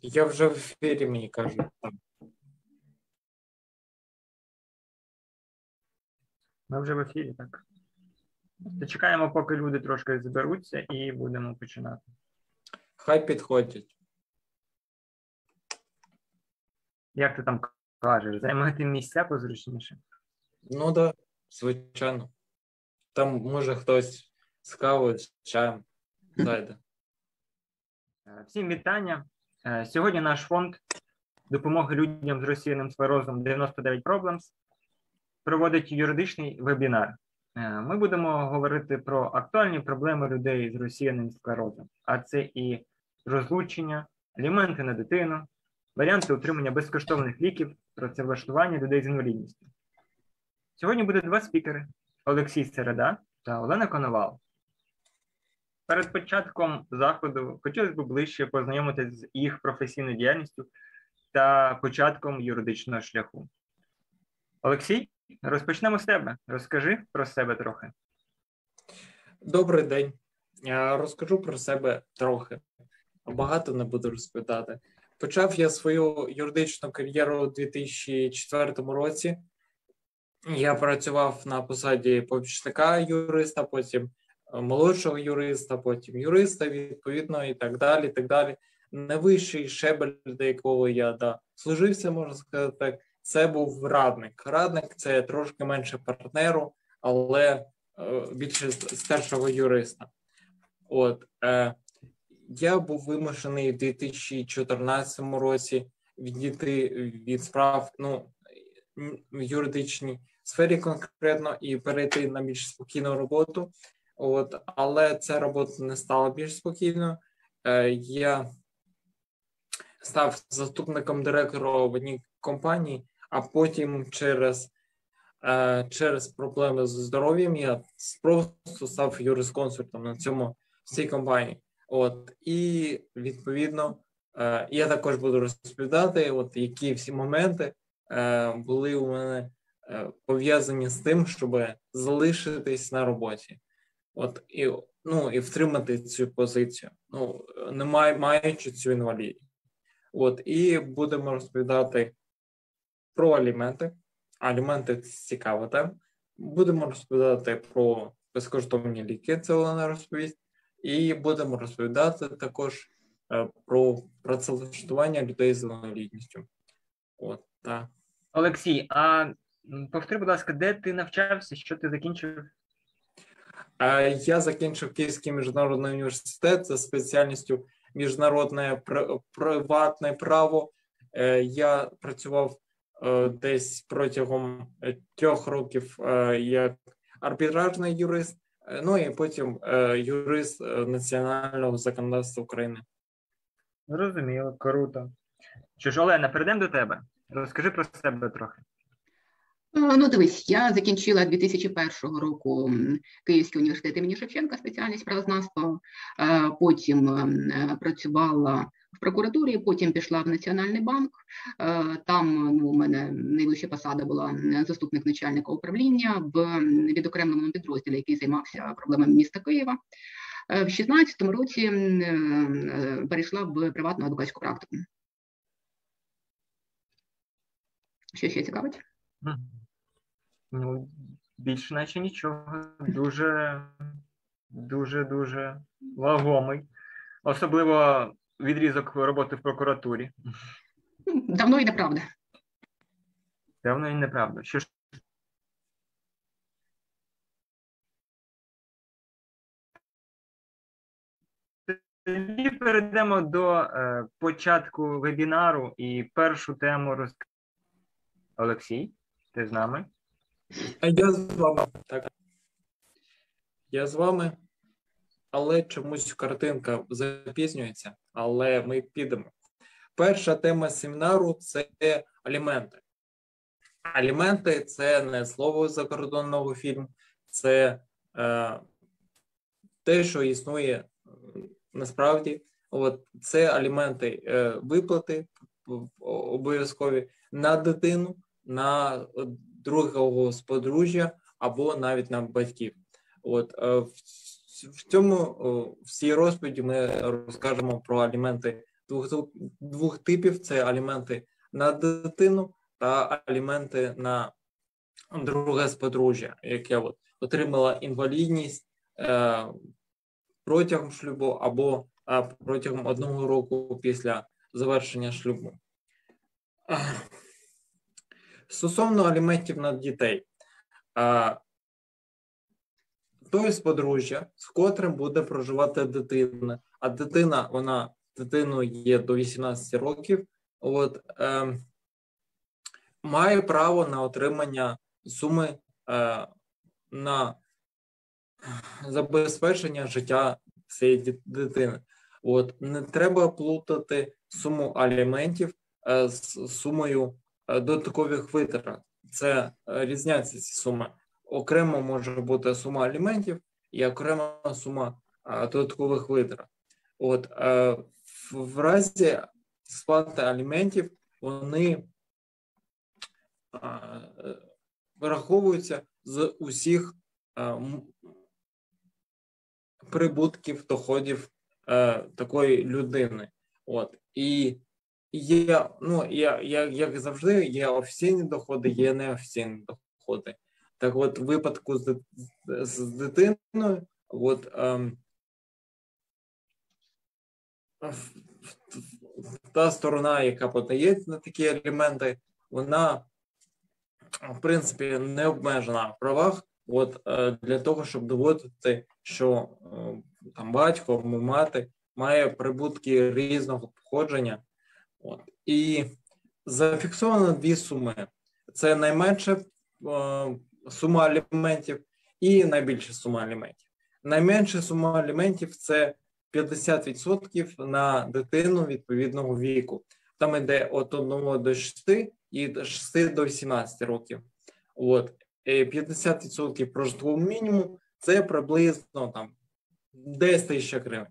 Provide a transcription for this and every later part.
Я вже в ефірі, мені кажуть. Ми вже в ефірі, так. Чекаємо, поки люди трошки зберуться, і будемо починати. Хай підходять. Як ти там кажеш, займати місця позручніше? Ну да, звичайно. Там може хтось з кавою, з чаєм зайде. Всім вітання. Сьогодні наш фонд допомоги людям з розсіяним склерозом 99 Problems проводить юридичний вебінар. Ми будемо говорити про актуальні проблеми людей з розсіяним склерозом, а це і розлучення, аліменти на дитину, варіанти отримання безкоштовних ліків, працевлаштування людей з інвалідністю. Сьогодні буде два спікери – Олексій Середа та Олена Коновал. Перед початком заходу хотілося б ближче познайомитися з їх професійною діяльністю та початком юридичного шляху. Олексій, розпочнемо з тебе. Розкажи про себе трохи. Добрий день. Я розкажу про себе трохи. Багато не буду розповідати. Почав я свою юридичну кар'єру у 2004 році. Я працював на посаді помічника юриста, потім молодшого юриста, потім юриста, відповідно, і так далі, і так далі. Найвищий щебель, до якого я служився, можна сказати так, це був радник. Радник – це трошки менше партнеру, але більше старшого юриста. Я був вимушений в 2014 році відійти від справ в юридичній сфері конкретно і перейти на більш спокійну роботу. Але ця робота не стала більш спокійною. Я став заступником директора в одній компанії, а потім через проблеми з здоров'ям я просто став юрисконсультом в цій компанії. І, відповідно, я також буду розповідати, які всі моменти були у мене пов'язані з тим, щоб залишитись на роботі. І втримати цю позицію, не маючи цю інвалідність. І будемо розповідати про аліменти. Аліменти – це цікава тема. Будемо розповідати про безкоштовні ліки, це Олена розповість. І будемо розповідати також про працевлаштування людей з інвалідністю. Так. Олексій, а повтори, будь ласка, де ти навчався, що ти закінчив? Я закінчив Київський міжнародний університет за спеціальністю міжнародне приватне право. Я працював десь протягом 3 років як арбітражний юрист, і потім юрист національного законодавства України. Зрозуміло, круто. Що ж, Олена, перейдемо до тебе. Розкажи про себе трохи. Дивись, я закінчила 2001 року Київський університет імені Шевченка, спеціальність правознавства, потім працювала в прокуратурі, потім пішла в Національний банк, там у мене найвища посада була заступник начальника управління в відокремленому підрозділі, який займався проблемами міста Києва. В 2016 році перейшла в приватну адвокатську практику. Що ще цікавить? Більше наче нічого. Дуже вагомий. Особливо відрізок роботи в прокуратурі. Давно і неправда. Давно і неправда. Що ж? Тоді перейдемо до початку вебінару і першу тему розкажу. Олексій, ти з нами? Я з вами. Так. Я з вами, але чомусь картинка запізнюється, але ми підемо. Перша тема семінару – це аліменти. Аліменти – це не слово закордонного фільму, це те, що існує насправді. Це аліменти виплати обов'язкові на дитину, на другого з подружжя або навіть на батьків. В цій розповіді ми розкажемо про аліменти двох типів: це аліменти на дитину та аліменти на друге з подружжя, яке отримало інвалідність протягом шлюбу або протягом 1 року після завершення шлюбу. Стосовно аліментів на дітей, той з подружжя, з котрим буде проживати дитина, а дитиною є до 18 років, має право на отримання суми на забезпечення життя цієї дитини. Не треба плутати суму аліментів з сумою додаткових витрат. Це різняться ці суми. Окремо може бути сума аліментів і окрема сума додаткових витрат. В разі сплати аліментів вони вираховуються з усіх прибутків, доходів такої людини. І є, як завжди, є офіційні доходи, є неофіційні доходи. Так в випадку з дитиною, та сторона, яка подає на такі аліменти, вона, в принципі, не обмежена в правах для того, щоб доводити, що там батько або мати має прибутки різного походження. І зафіксовано дві суми. Це найменша сума аліментів і найбільша сума аліментів. Найменша сума аліментів – це 50% на дитину відповідного віку. Там йде від 1 до 6 і від 6 до 18 років. 50% прожиткового мінімуму – це приблизно там 10 тисяч гривень.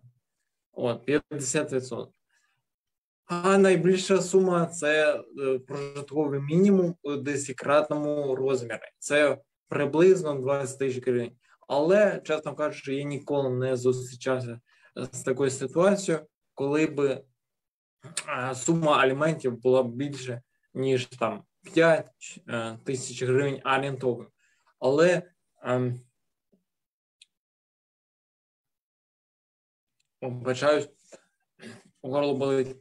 50%. А найбільша сума – це прожитковий мінімум у 10-кратному розмірі. Це приблизно 20 тисяч гривень. Але, чесно кажучи, я ніколи не зустрічався з такою ситуацією, коли б сума аліментів була більше, ніж там 5 тисяч гривень орієнтовно. Але вибачаюсь, горло болить.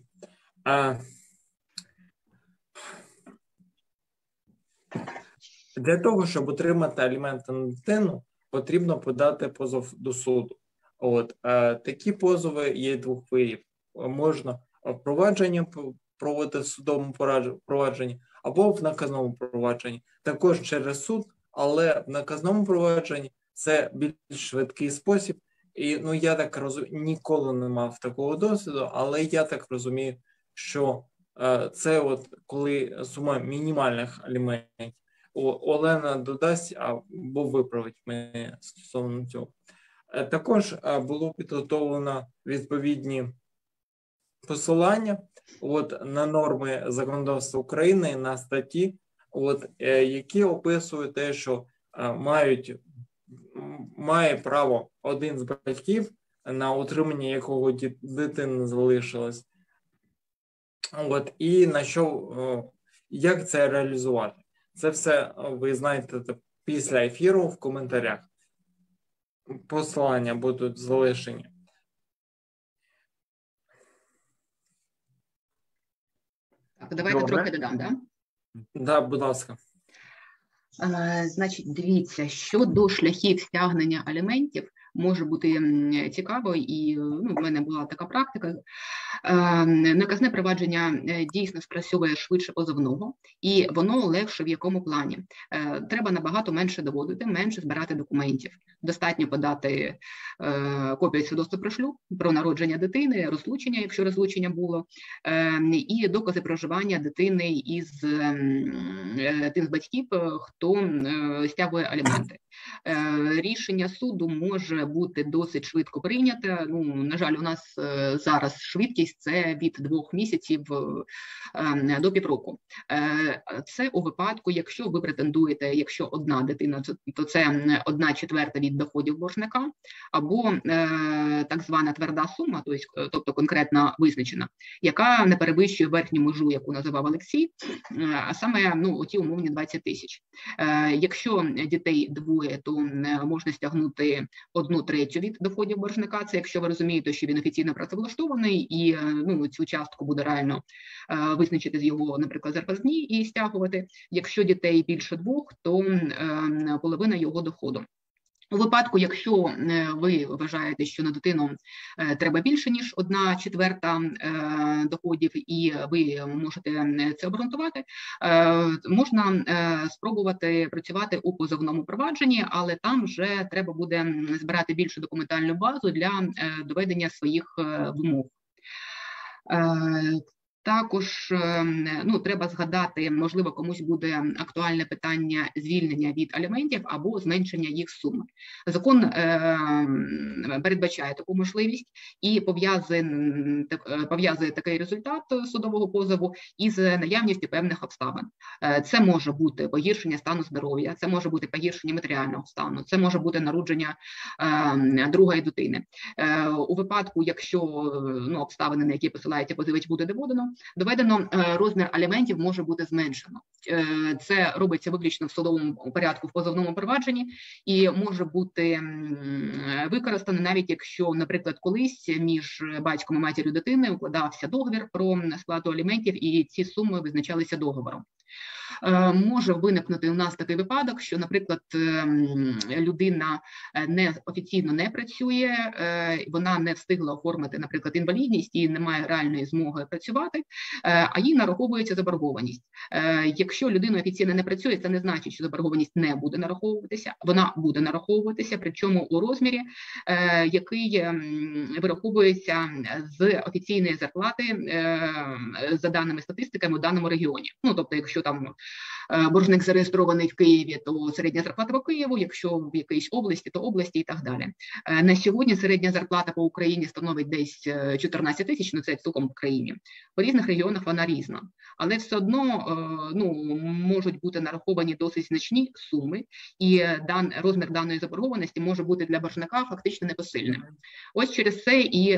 Для того, щоб отримати аліменти на дитину, потрібно подати позов до суду. Такі позови є двох видів. Можна провадження проводити в судовому провадженні або в наказному провадженні. Також через суд, але в наказному провадженні це більш швидкий спосіб. І я так розумію, ніколи не мав такого досвіду, але я так розумію, що це коли сума мінімальних аліментів. Олена додасть або виправить мене стосовно цього. Також було підготовлено відповідні посилання на норми законодавства України, на статті, які описують те, що має право один з батьків, на утримання якого дитина залишилась, і на що, як це реалізувати. Це все ви знаєте після ефіру в коментарях. Посилання будуть залишені. Так, давайте трохи додам, так? Так, будь ласка. Значить, дивіться, щодо шляхів стягнення аліментів, може бути цікаво, і в мене була така практика. Наказне провадження дійсно спрацьовує швидше позовного, і воно легше в якому плані. Треба набагато менше доводити, менше збирати документів. Достатньо подати копію свідоцтва про шлюб, про народження дитини, розлучення, якщо розлучення було, і докази проживання дитини із тим з батьків, хто стягує аліменти. Рішення суду може бути досить швидко прийняте. Ну, на жаль, у нас зараз швидкість – це від 2 місяців до півроку. Це у випадку, якщо ви претендуєте, якщо одна дитина, то це 1/4 від доходів боржника, або так звана тверда сума, тобто конкретно визначена, яка не перевищує верхню межу, яку називав Олексій, а саме оті умовні 20 тисяч. Якщо дітей двоє, то можна стягнути 1/3 від доходів боржника. Це якщо ви розумієте, що він офіційно працевлаштований, і цю частку буде реально визначити з його, наприклад, зарплатні і стягувати. Якщо дітей більше 2, то половина його доходу. У випадку, якщо ви вважаєте, що на дитину треба більше, ніж 1/4 доходів, і ви можете це обґрунтувати, можна спробувати працювати у позовному провадженні, але там вже треба буде збирати більшу документальну базу для доведення своїх вимог. Також треба згадати, можливо, комусь буде актуальне питання звільнення від аліментів або зменшення їх суми. Закон передбачає таку можливість і пов'язує такий результат судового позову із наявністю певних обставин. Це може бути погіршення стану здоров'я, це може бути погіршення матеріального стану, це може бути народження другої дитини. У випадку, якщо обставини, на які посилається позивач, буде доведено, розмір аліментів може бути зменшено. Це робиться виключно в судовому порядку в позовному провадженні і може бути використано навіть якщо, наприклад, колись між батьком і матір'ю дитини укладався договір про сплату аліментів і ці суми визначалися договором. Може виникнути у нас такий випадок, що, наприклад, людина офіційно не працює, вона не встигла оформити, наприклад, інвалідність і не має реальної змоги працювати, а їй нараховується заборгованість. Якщо людина офіційно не працює, це не значить, що заборгованість не буде нараховуватися, вона буде нараховуватися, причому у розмірі, який вираховується з офіційної зарплати за даними статистиками у даному регіоні. Тобто, якщо там боржник зареєстрований в Києві, то середня зарплата по Києву, якщо в якійсь області, то області і так далі. На сьогодні середня зарплата по Україні становить десь 14 тисяч, це цілком в країні. По різних регіонах вона різна, але все одно можуть бути нараховані досить значні суми, і розмір даної заборгованості може бути для боржника фактично непосильним. Ось через це і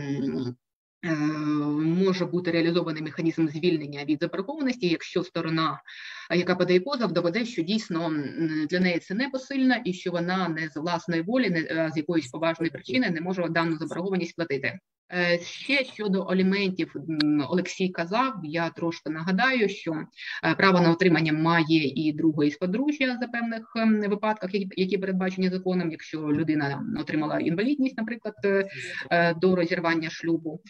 може бути реалізований механізм звільнення від заборгованості, якщо сторона, яка подає позов, доведе, що дійсно для неї це непосильно і що вона не з власної волі, а з якоїсь поважної причини не може дану заборгованість платити. Ще щодо аліментів, Олексій казав, я трошки нагадаю, що право на отримання має і друге із подружжя за певних випадках, які передбачені законом, якщо людина отримала інвалідність, наприклад, до розірвання шлюбу.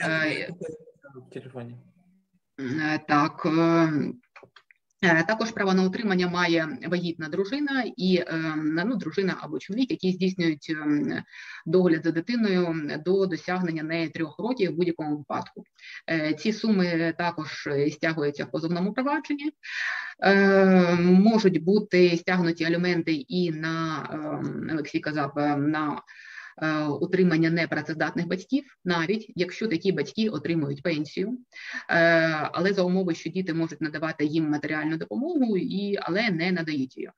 Так. Також право на утримання має вагітна дружина і дружина або чоловік, які здійснюють догляд за дитиною до досягнення неї 3 років в будь-якому випадку. Ці суми також стягуються в позовному провадженні. Можуть бути стягнуті аліменти і на, Олексій казав, на утримання непрацездатних батьків, навіть якщо такі батьки отримують пенсію, але за умови, що діти можуть надавати їм матеріальну допомогу, але не надають її.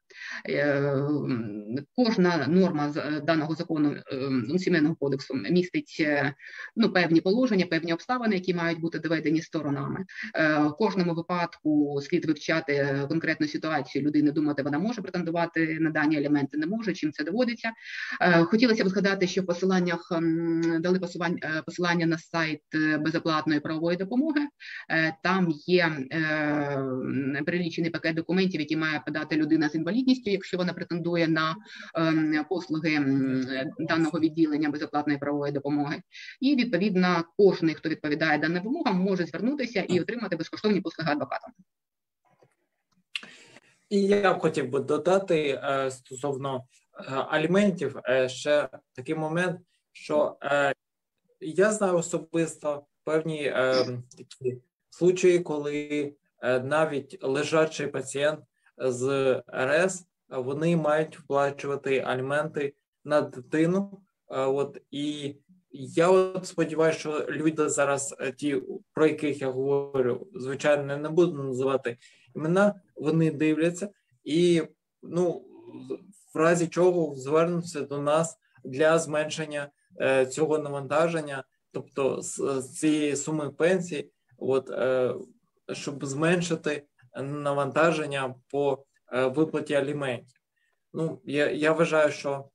Кожна норма з даного закону Сімейного кодексу містить певні положення, певні обставини, які мають бути доведені сторонами. В кожному випадку слід вивчати конкретну ситуацію людини, думати, вона може претендувати на дані аліменти, не може, чим це доводиться. Хотілося б згадати, що в посиланнях дали посилання на сайт безоплатної правової допомоги. Там є перелічений пакет документів, які має подати людина з інвалідністю, якщо вона претендує на послуги даного відділення безоплатної правової допомоги. І, відповідно, кожен, хто відповідає даним вимогам, може звернутися і отримати безкоштовні послуги адвоката. І я б хотів би додати стосовно аліментів ще такий момент, що я знаю особисто певні такі случаї, коли навіть лежачий пацієнт з РС, вони мають вплачувати аліменти на дитину. І я от сподіваюся, що люди зараз, ті, про яких я говорю, звичайно, не буду називати імена, вони дивляться і, в разі чого звернуться до нас для зменшення цього навантаження, тобто з цієї суми пенсії, щоб зменшити навантаження по виплаті аліментів. Я вважаю, що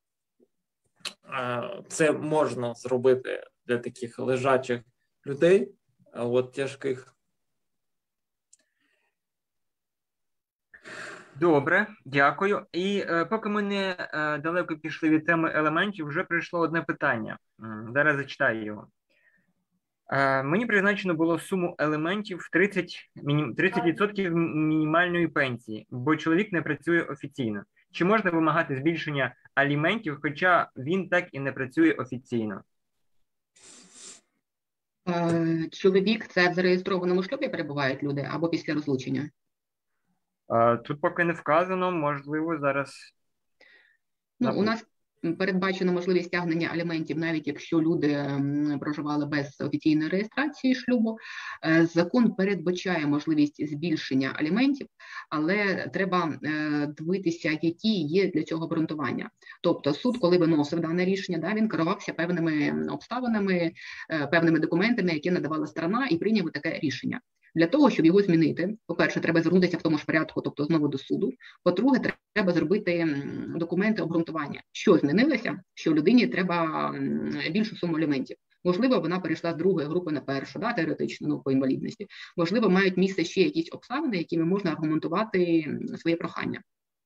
це можна зробити для таких лежачих людей, тяжких. Добре, дякую. І поки ми не далеко пішли від теми елементів, вже прийшло одне питання. Зараз зачитаю його. Мені призначено було суму елементів 30% мінімальної пенсії, бо чоловік не працює офіційно. Чи можна вимагати збільшення аліментів, хоча він так і не працює офіційно? Чоловік – це в зареєстрованому шлюбі перебувають люди або після розлучення? Тут поки не вказано, можливо, зараз... У нас передбачено можливість стягнення аліментів, навіть якщо люди проживали без офіційної реєстрації шлюбу. Закон передбачає можливість збільшення аліментів, але треба дивитися, які є для цього обґрунтування. Тобто суд, коли виносив дане рішення, він керувався певними обставинами, певними документами, які надавала сторона, і прийняв таке рішення. Для того, щоб його змінити, по-перше, треба звернутися в тому ж порядку, тобто знову до суду. По-друге, треба зробити документи обґрунтування. Що змінилося, що людині треба більшу суму аліментів. Можливо, вона перейшла з другої групи на першу, теоретично, по інвалідності. Можливо, мають місце ще якісь обставини, якими можна аргументувати своє прохання.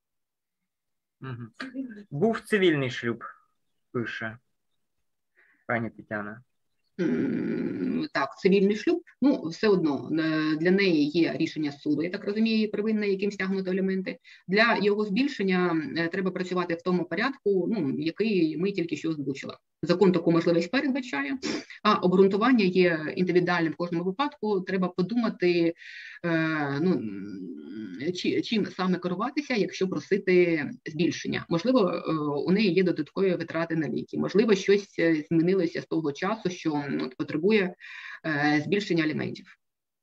Був цивільний шлюб, пише пані Тетяна. Так, цивільний шлюб, все одно для неї є рішення суду, я так розумію, первинне, яким стягнути аліменти. Для його збільшення треба працювати в тому порядку, який ми тільки що озвучили. Закон таку можливість передбачає, а обґрунтування є індивідуальним в кожному випадку. Треба подумати, чим саме керуватися, якщо просити збільшення. Можливо, у неї є додаткові витрати на ліки, можливо, щось змінилося з того часу, що потребує збільшення аліментів.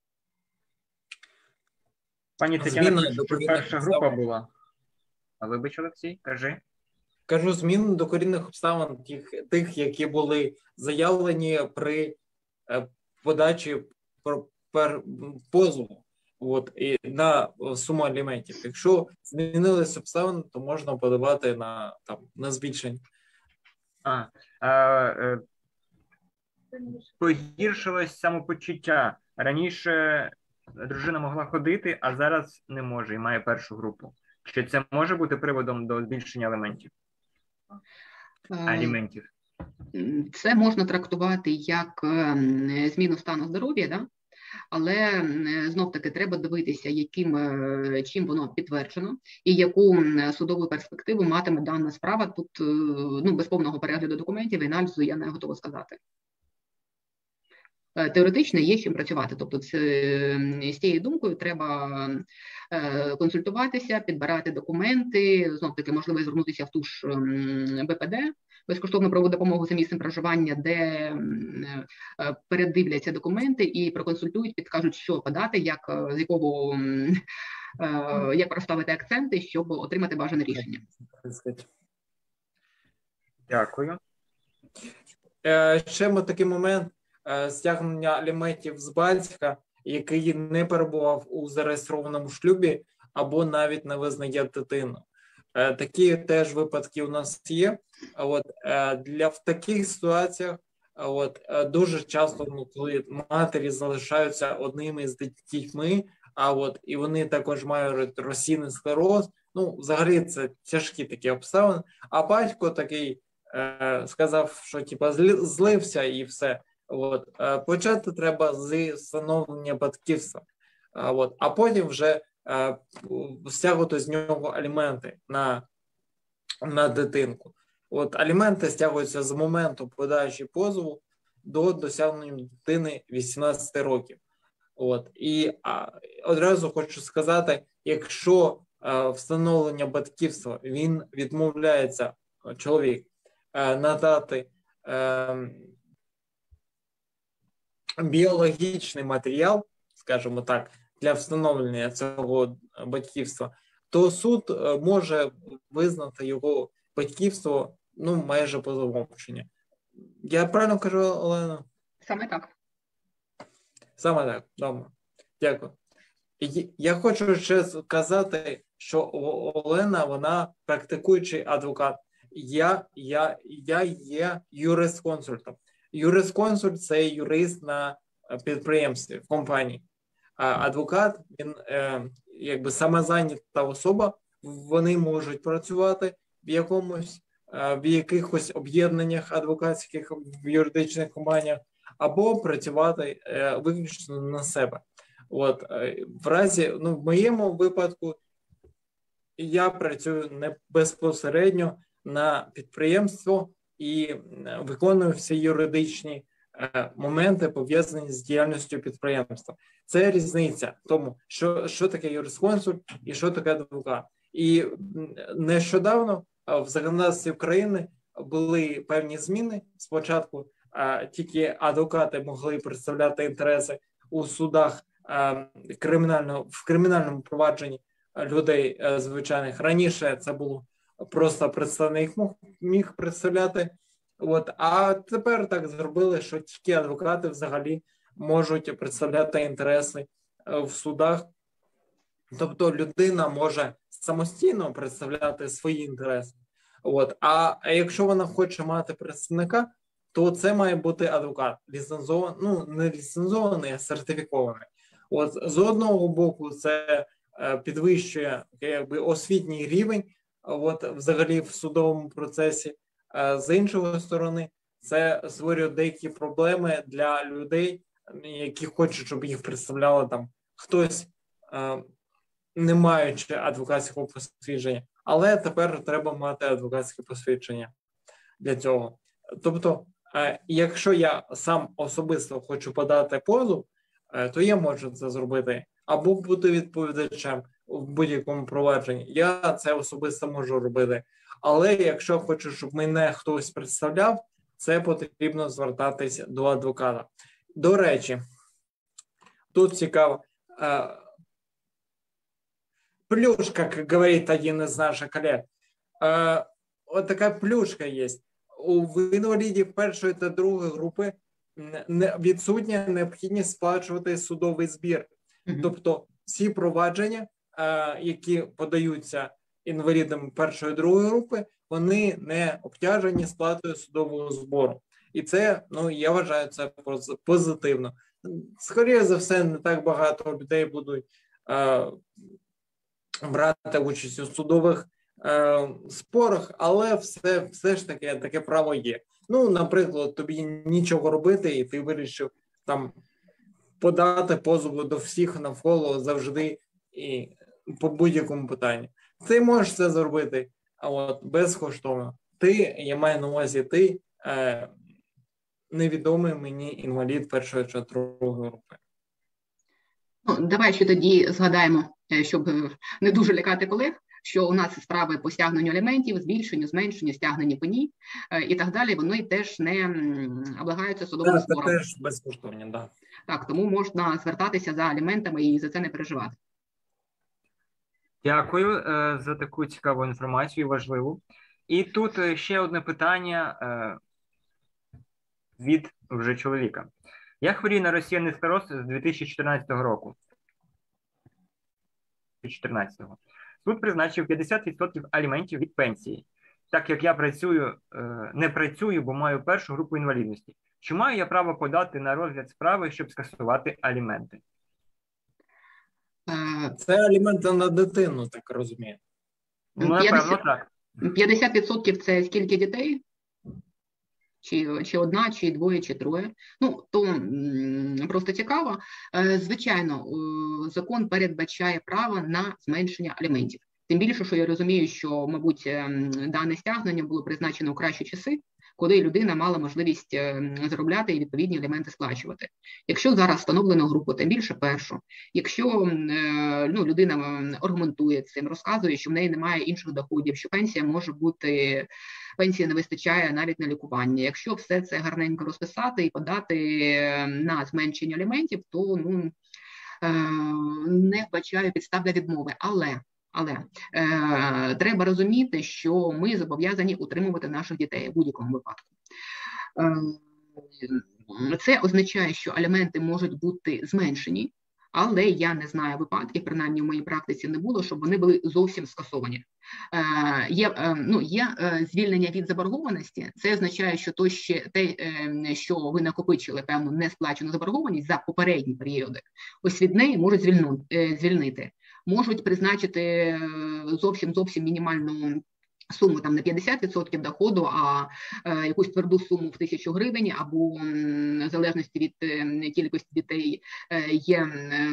Пані Тетяна, перша група була. А вибач, Олексій, кажи. Кажу, змін до корінних обставин тих, які були заявлені при подачі позову і на суму аліментів. Якщо змінилися обставини, то можна подавати на збільшення. Погіршилось самопочуття. Раніше дружина могла ходити, а зараз не може і має першу групу. Чи це може бути приводом до збільшення аліментів? Це можна трактувати як зміну стану здоров'я, але знов-таки треба дивитися, чим воно підтверджено і яку судову перспективу матиме дана справа. Тут без повного перегляду документів і аналізу я не готова сказати. Теоретично є з чим працювати, тобто з цією думкою треба консультуватися, підбирати документи, знов-таки можливо звернутися в ту ж БПД, безкоштовну правову допомогу за місцем проживання, де передивляться документи і проконсультують, підкажуть, що подати, як проставити акценти, щоб отримати бажане рішення. Дякую. Ще такий момент. Стягнення аліментів з батька, який не перебував у зареєстрованому шлюбі або навіть не визнає дитину. Такі теж випадки у нас є. В таких ситуаціях дуже часто, коли матері залишаються одними з дітьми, і вони також мають розсійний склероз, взагалі це тяжкі такі обставини, а батько такий сказав, що злився і все. Почати треба з встановлення батьківства, а потім вже стягувати з нього аліменти на дитинку. Аліменти стягуються з моменту подачі позову до досягнення дитини 18 років. І одразу хочу сказати, якщо встановлення батьківства він відмовляється чоловік, надати біологічний матеріал, скажімо так, для встановлення цього батьківства, то суд може визнати його батьківство майже по замовченню. Я правильно кажу, Олена? Саме так. Саме так, добре. Дякую. Я хочу ще сказати, що Олена, вона практикуючий адвокат. Я є юрисконсультом. Юрисконсульт – це юрист на підприємстві, в компанії. А адвокат, він якби самозайнята особа, вони можуть працювати в якихось об'єднаннях адвокатських, в юридичних компаніях, або працювати виключно на себе. В моєму випадку я працюю не безпосередньо на підприємство і виконую всі юридичні моменти, пов'язані з діяльністю підприємства. Це різниця в тому, що таке юрисконсульт і що таке адвокат. І нещодавно в законодавстві України були певні зміни. Спочатку тільки адвокати могли представляти інтереси у судах в кримінальному провадженні людей звичайних. Раніше це було просто представник міг представляти. А тепер так зробили, що тільки адвокати взагалі можуть представляти інтереси в судах. Тобто людина може самостійно представляти свої інтереси. А якщо вона хоче мати представника, то це має бути адвокат, не ліцензований, а сертифікований. З одного боку, це підвищує освітній рівень взагалі в судовому процесі. З іншої сторони, це створює деякі проблеми для людей, які хочуть, щоб їх представляли хтось, не маючи адвокатського посвідчення. Але тепер треба мати адвокатське посвідчення для цього. Тобто, якщо я сам особисто хочу подати позов, то я можу це зробити. Або бути відповідачем в будь-якому провадженні. Я це особисто можу робити. Але якщо хочу, щоб мене хтось представляв, це потрібно звертатися до адвоката. До речі, тут цікаво. Плюшка, как говорит один из наших коллег. Вот такая плюшка есть. В інвалідів першої та другої групи відсутня необхідність сплачувати судовий збір. Тобто всі провадження, які подаються інвалідам першої та другої групи, вони не обтяжені сплатою судового збору. І це, я вважаю, це позитивно. Скоріше за все, не так багато людей будуть брати участь у судових спорах, але все ж таки таке право є. Наприклад, тобі нічого робити, і ти вирішив подати позов до всіх навколо завжди і по будь-якому питанню. Ти можеш це зробити безкоштовно. Я маю на увазі, ти невідомий мені інвалід першої чи другої групи. Давай ще тоді згадаємо, щоб не дуже лякати колег, що у нас справи по стягненню аліментів, збільшенню, зменшенню, стягненню пені і так далі, вони теж не облагаються судовим спором. Це теж безкоштовні, так. Так, тому можна звертатися за аліментами і за це не переживати. Дякую за таку цікаву інформацію, важливу. І тут ще одне питання від вже чоловіка. Я хворію на розсіяний склероз з 2014 року. Суд призначив 50% аліментів від пенсії. Так як я не працюю, бо маю першу групу інвалідності. Чи маю я право подати на розгляд справи, щоб скасувати аліменти? Це аліменти на дитину, так розумію. Напевно, так. 50% це скільки дітей? Чи одна, чи двоє, чи троє. То просто цікаво. Звичайно, закон передбачає право на зменшення аліментів. Тим більше, що я розумію, що, мабуть, дане стягнення було призначено у кращі часи, коли людина мала можливість заробляти і відповідні аліменти сплачувати. Якщо зараз встановлено групу, тим більше першу, якщо людина аргументує цим, розказує, що в неї немає інших доходів, що пенсія не вистачає навіть на лікування. Якщо все це гарненько розписати і подати на зменшення аліментів, то не вбачаю підстав для відмови. Але треба розуміти, що ми зобов'язані утримувати наших дітей в будь-якому випадку. Це означає, що аліменти можуть бути зменшені, але я не знаю випадків, принаймні в моїй практиці не було, щоб вони були зовсім скасовані. Є звільнення від заборгованості. Це означає, що що ви накопичили певну несплачену заборгованість за попередні періоди, ось від неї можуть звільнити. Можуть призначити зовсім мінімальну суму там на 50% доходу, а якусь тверду суму в 1000 гривень, або в залежності від кількості дітей є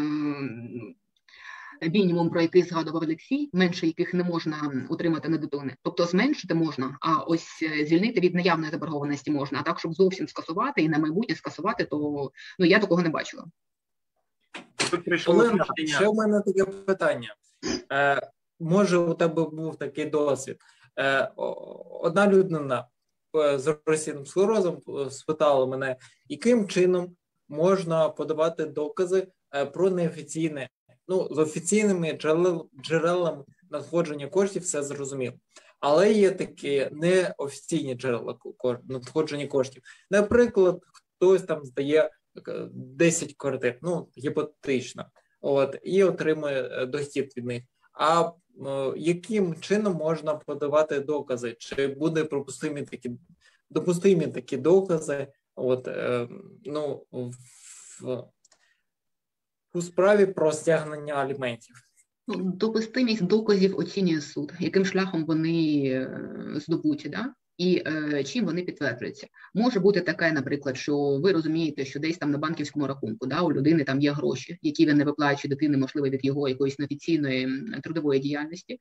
мінімум, про який згадував Олексій, менше яких не можна утримати на дитини. Тобто зменшити можна, а ось звільнити від наявної заборгованості можна. А так, щоб зовсім скасувати і на майбутнє скасувати, то я такого не бачила. Олена, ще в мене таке питання. Може, у тебе був такий досвід. Одна людина з розсійним склерозом спитала мене, яким чином можна подавати докази про неофіційне, з офіційними джерелами надходження коштів, все зрозуміло. Але є такі неофіційні джерела надходження коштів. Наприклад, хтось там здає 10 квартир, гіпотетично, і отримує дохід від них. А яким чином можна подавати докази? Чи буде допустимі такі докази у справі про стягнення аліментів? Допустимість доказів оцінює суд, яким шляхом вони здобуті, да? І чим вони підтверджуються. Може бути таке, наприклад, що ви розумієте, що десь там на банківському рахунку, да, у людини там є гроші, які він не виплачує дитини, можливо, від його якоїсь неофіційної трудової діяльності.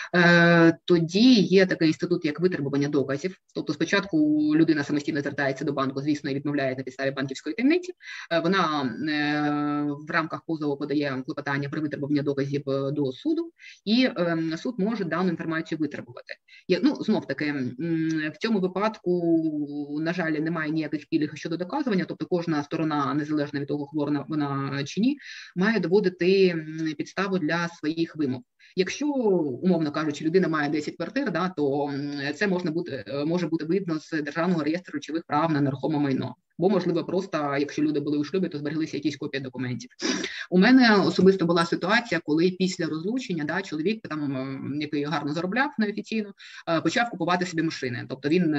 Тоді є такий інститут, як витребування доказів. Тобто спочатку людина самостійно звертається до банку, звісно, і відмовляє на підставі банківської таємниці. Вона в рамках позову подає клопотання про витребування доказів до суду, і суд може дану інформацію витребувати. Знов таки, в цьому випадку, на жаль, немає ніяких пільг щодо доказування, тобто кожна сторона, незалежно від того, хвора вона чи ні, має доводити підставу для своїх вимог. Якщо, умовно кажучи, людина має 10 квартир, да, то це може бути видно з Державного реєстру речових прав на нерухоме майно. Бо, можливо, просто, якщо люди були у шлюбі, то збереглися якісь копії документів. У мене особисто була ситуація, коли після розлучення, да, чоловік, який гарно заробляв неофіційно, почав купувати собі машини. Тобто він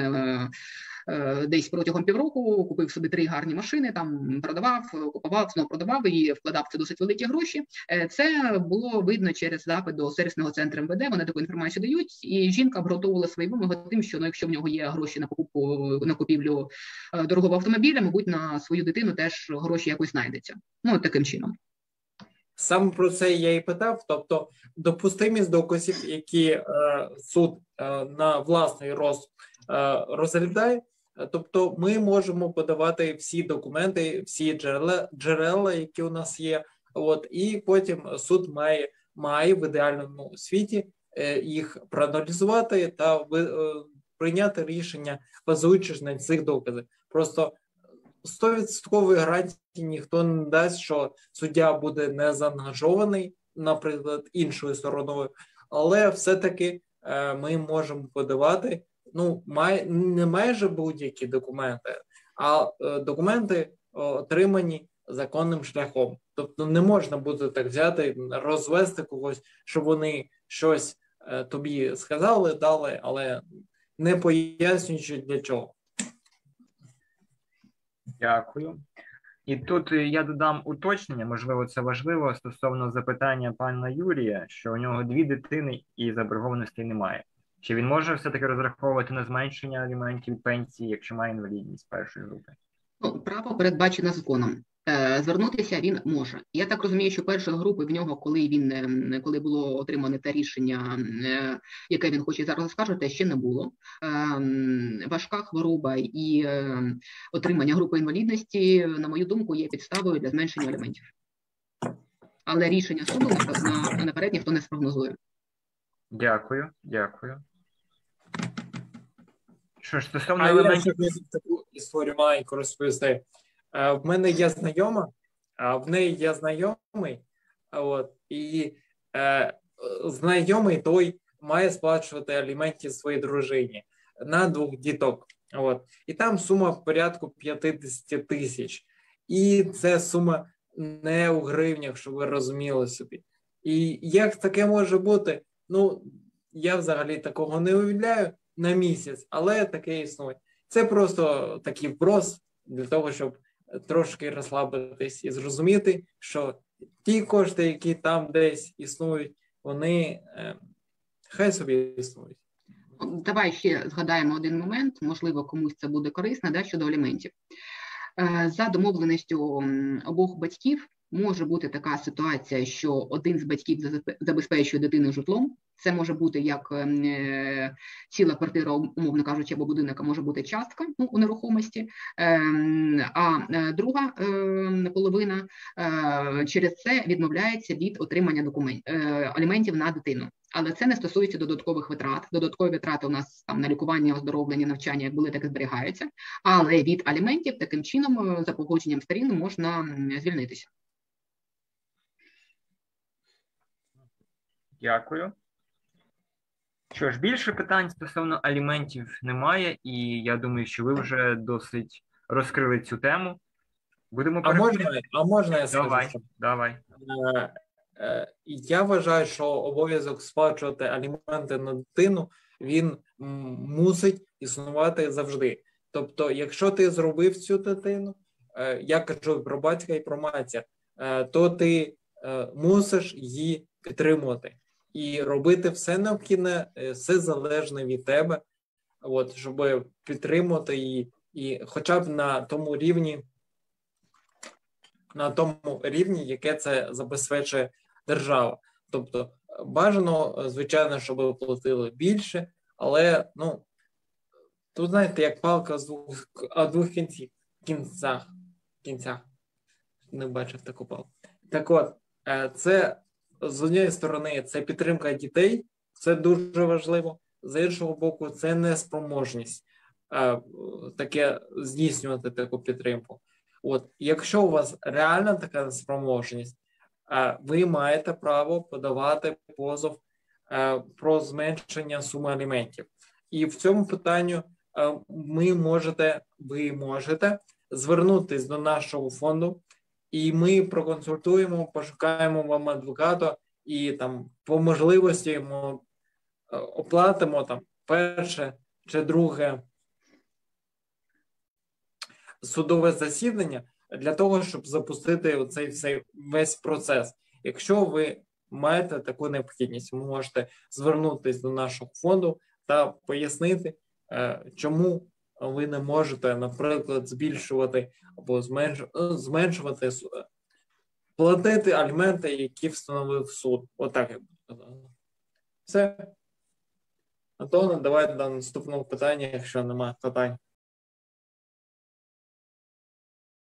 десь протягом півроку купив собі 3 гарні машини, там продавав, купував, знову продавав і вкладав це досить великі гроші. Це було видно через запит до сервісного центру МВД, вони таку інформацію дають, і жінка обґрунтовувала свої вимоги тим, що якщо в нього є гроші на купівлю дорогого автомобіля, мабуть, на свою дитину теж гроші якось знайдеться. Таким чином. Саме про це я і питав, тобто допустимість доказів, які суд на власний розсуд розглядає, тобто ми можемо подавати всі документи, всі джерела, які у нас є, і потім суд має в ідеальному світі їх проаналізувати та прийняти рішення, базуючись на цих доказах. Просто 100% гарантії ніхто не дасть, що суддя буде не заангажований, наприклад, іншою стороною, але все-таки ми можемо подавати не майже будь-які документи, а документи отримані законним шляхом. Тобто не можна буде так взяти, розвести когось, щоб вони щось тобі сказали, дали, але не пояснюючи для чого. Дякую. І тут я додам уточнення, можливо, це важливо, стосовно запитання пана Юрія, що у нього 2 дитини і заборгованості немає. Чи він може все-таки розраховувати на зменшення аліментів від пенсії, якщо має інвалідність першої групи? Право передбачено законом. звернутися він може. Я так розумію, що першої групи в нього, коли було отримане те рішення, яке він хоче зараз оскаржити, ще не було. Важка хвороба і отримання групи інвалідності, на мою думку, є підставою для зменшення аліментів. Але рішення суду наперед ніхто не спрогнозує. Дякую. Що ж, стосовно Я елементів... таку історію маленьку розповісти. В мене є знайома, а в неї є знайомий, і знайомий той має сплачувати аліменти своїй дружині на 2 діток. І там сума в порядку 50 тисяч. І це сума не у гривнях, щоб ви розуміли собі. І як таке може бути? Ну, я взагалі такого не уявляю на місяць, але таке існує. Це просто такий вброс для того, щоб трошки розслабитись і зрозуміти, що ті кошти, які там десь існують, вони хай собі існують. Давай ще згадаємо один момент, можливо, комусь це буде корисно, щодо аліментів. За домовленістю обох батьків може бути така ситуація, що один з батьків забезпечує дитину житлом. Це може бути як ціла квартира, умовно кажучи, або будинок, а може бути частка у нерухомості, а друга половина через це відмовляється від отримання аліментів на дитину. Але це не стосується додаткових витрат. Додаткові витрати у нас там на лікування, оздоровлення, навчання, як були, так і зберігаються. Але від аліментів таким чином, за погодженням сторін, можна звільнитися. Дякую. Що ж, більше питань стосовно аліментів немає, і я думаю, що ви вже досить розкрили цю тему. Будемо можна я скажу? Давай. Я вважаю, що обов'язок сплачувати аліменти на дитину, він мусить існувати завжди. Тобто, якщо ти зробив цю дитину, я кажу про батька і про матір, то ти мусиш її підтримувати. І робити все необхідне, все залежне від тебе, щоб підтримувати її, і хоча б на тому рівні, яке це забезпечує держава. Тобто, бажано, звичайно, щоб платили більше, але, тут, знаєте, як палка з двох кінцях. Не бачив таку палку. Так от, це, з однієї сторони, це підтримка дітей, це дуже важливо. З іншого боку, це неспроможність таке здійснювати таку підтримку. Якщо у вас реальна така неспроможність, ви маєте право подавати позов про зменшення суми аліментів. І в цьому питанні ви можете звернутися до нашого фонду, і ми проконсультуємо, пошукаємо вам адвоката і там по можливості оплатимо там перше чи друге судове засідання для того, щоб запустити оцей весь процес. Якщо ви маєте таку необхідність, ви можете звернутися до нашого фонду та пояснити, чому ви не можете, наприклад, збільшувати або зменшувати, платити аліменти, які встановив суд. Отак я буду казати. Все. Антоне, давайте до наступного питання, якщо немає питань.